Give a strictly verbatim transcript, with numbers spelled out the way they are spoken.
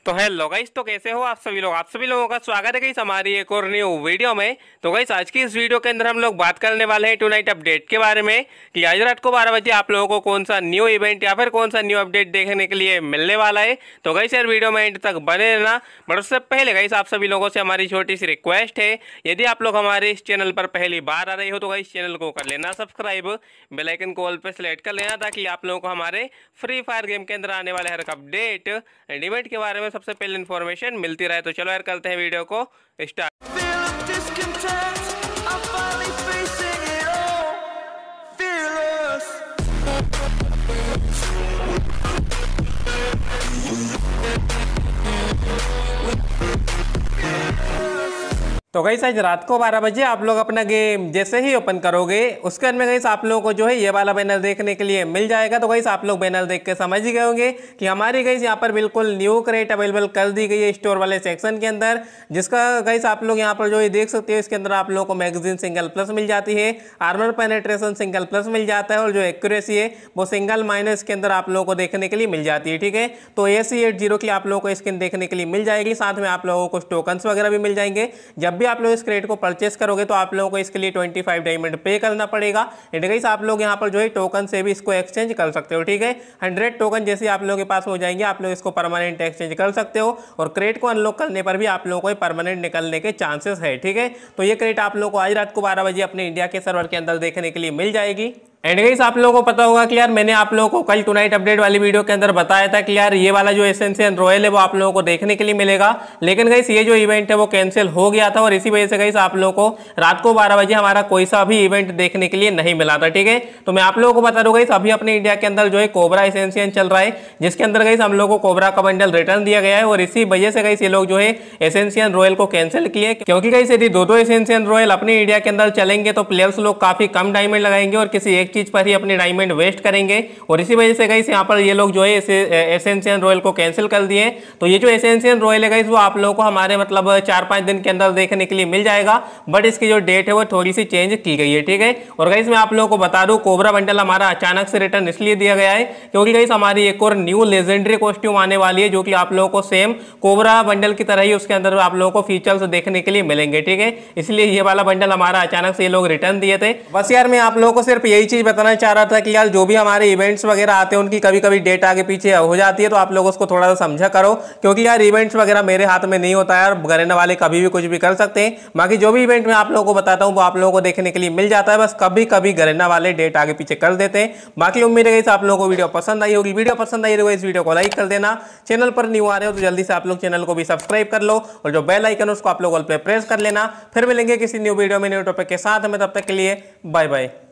तो hello guys, तो कैसे हो आप सभी लोग। आप सभी लोगों का स्वागत है गाइस हमारी एक और न्यू वीडियो में। तो गाइस आज की इस वीडियो के अंदर हम लोग बात करने वाले हैं टू नाइट अपडेट के बारे में कि आज रात को बारह बजे आप लोगों को कौन सा न्यू इवेंट या फिर कौन सा न्यू अपडेट देखने के लिए मिलने वाला है। तो गाइस यार वीडियो में एंड तक बने रहना। बट उससे पहले गाइस आप सभी लोगों से हमारी छोटी सी रिक्वेस्ट है, यदि आप लोग हमारे इस चैनल पर पहली बार आ रहे हो तो गाइस चैनल को कर लेना सब्सक्राइब, बेल आइकन को ऑल पे सेलेक्ट कर लेना ताकि आप लोगों को हमारे फ्री फायर गेम के अंदर आने वाले हर एक अपडेट एंड इवेंट के बारे में सबसे पहले इन्फॉर्मेशन मिलती रहे। तो चलो यार करते हैं वीडियो को स्टार्ट। तो गाइस आज रात को बारह बजे आप लोग अपना गेम जैसे ही ओपन करोगे उसके अंदर गाइस आप लोगों को जो है ये वाला बैनर देखने के लिए मिल जाएगा। तो गाइस आप लोग बैनर देख के समझ ही गए होंगे कि हमारी गाइस यहाँ पर बिल्कुल न्यू क्रेट अवेलेबल कर दी गई है स्टोर वाले सेक्शन के अंदर, जिसका गाइस आप लोग यहाँ पर जो है देख सकते हो। इसके अंदर आप लोगों को मैगजीन सिंगल प्लस मिल जाती है, आर्मर पेनेट्रेशन सिंगल प्लस मिल जाता है और जो एक्यूरेसी है वो सिंगल माइनस के अंदर आप लोगों को देखने के लिए मिल जाती है। ठीक है, तो ए सी एट जीरो की आप लोगों को स्किन देखने के लिए मिल जाएगी। साथ में आप लोगों को टोकन्स वगैरह भी मिल जाएंगे। जब भी आप लोग इस क्रेट को परचेस करोगे तो आप लोगों को इसके लिए पच्चीस डायमंड पे करना पड़ेगा। एंड गाइस आप लोग यहाँ पर जो है टोकन से भी इसको एक्सचेंज कर सकते हो। ठीक है, हंड्रेड टोकन जैसे आप लोगों के पास हो जाएंगे आप लोग इसको परमानेंट एक्सचेंज कर सकते हो और क्रेट को अनलॉक करने पर भी आप लोगों को परमानेंट निकलने के चांसेस है। ठीक है, तो ये क्रेट आप लोगों को आज रात को बारह बजे अपने इंडिया के सर्वर के अंदर देखने के लिए मिल जाएगी। एंड गाइस आप लोगों को पता होगा कि यार मैंने आप लोगों को कल टू नाइट अपडेट वाली वीडियो के अंदर बताया था कि यार ये वाला जो एसेंशियल रॉयल है वो आप लोगों को देखने के लिए मिलेगा, लेकिन गाइस ये जो इवेंट है वो कैंसिल हो गया था और इसी वजह से गाइस आप लोगों को रात को बारह बजे हमारा कोई सा भी इवेंट देखने के लिए नहीं मिला था। ठीक है, तो मैं आप लोगों को बता दूं गाइस अभी अपने इंडिया के अंदर जो है कोबरा एसेंशियल चल रहा है, जिसके अंदर गाइस हम लोगों को कोबरा का बंडल रिटर्न दिया गया है और इसी वजह से गाइस ये लोग जो है एसेंशियल रॉयल को कैंसिल किए, क्योंकि गाइस यदि दो दो एसेंशियल रॉयल अपने इंडिया के अंदर चलेंगे तो प्लेयर्स लोग काफी कम डायमंड लगाएंगे और किसी एक चीज पर ही अपने डायमंड वेस्ट करेंगे और इसी वजह से गाइस यहाँ पर ये लोग जो है एसेंशियल रॉयल को कैंसिल कर दिए। तो ये जो एसेंशियल रॉयल है गाइस वो आप लोगों को हमारे मतलब चार पांच दिन के अंदर देखने के लिए मिल जाएगा, बट इसकी जो डेट है वो थोड़ी सी चेंज की गई है। ठीक है, और गाइस मैं आप लोगों को बता दूं कोबरा बंडल हमारा अचानक से रिटर्न इसलिए दिया गया है क्योंकि गाइस हमारी एक और न्यू लेजेंडरी कॉस्ट्यूम आने वाली है जो कि आप लोगों को सेम कोबरा बंडल की तरह ही उसके अंदर आप लोगों को फीचर्स देखने के लिए मिलेंगे। ठीक है, इसलिए ये वाला बंडल हमारा अचानक से ये लोग रिटर्न दिए थे। बस यार मैं आप लोगों को सिर्फ यही चीज बताना चाह रहा था कि यार जो भी हमारे इवेंट्स वगैरह आते हैं उनकी कभी कभी डेट आगे पीछे हो जाती है, तो आप लोग उसको थोड़ा सा समझा करो क्योंकि यार इवेंट्स वगैरह मेरे हाथ में नहीं होता है यार, घरेने वाले कभी भी कुछ भी कर सकते हैं। बाकी जो भी इवेंट मैं आप लोगों को बताता हूं वो आप लोगों को देखने के लिए मिल जाता है, बस कभी कभी घरेना वाले डेट आगे पीछे कर देते हैं। बाकी उम्मीद है आप लोगों को वीडियो पसंद आई होगी। वीडियो पसंद आई तो इस वीडियो को लाइक कर देना। चैनल पर न्यू आ रहे हो तो जल्दी से आप लोग चैनल को भी सब्सक्राइब कर लो और जो बेल आइकन उसको आप लोग ऑल पे प्रेस कर लेना। फिर मिलेंगे किसी न्यू वीडियो में न्यू टॉपिक के साथ में, तब तक के लिए बाय बाय।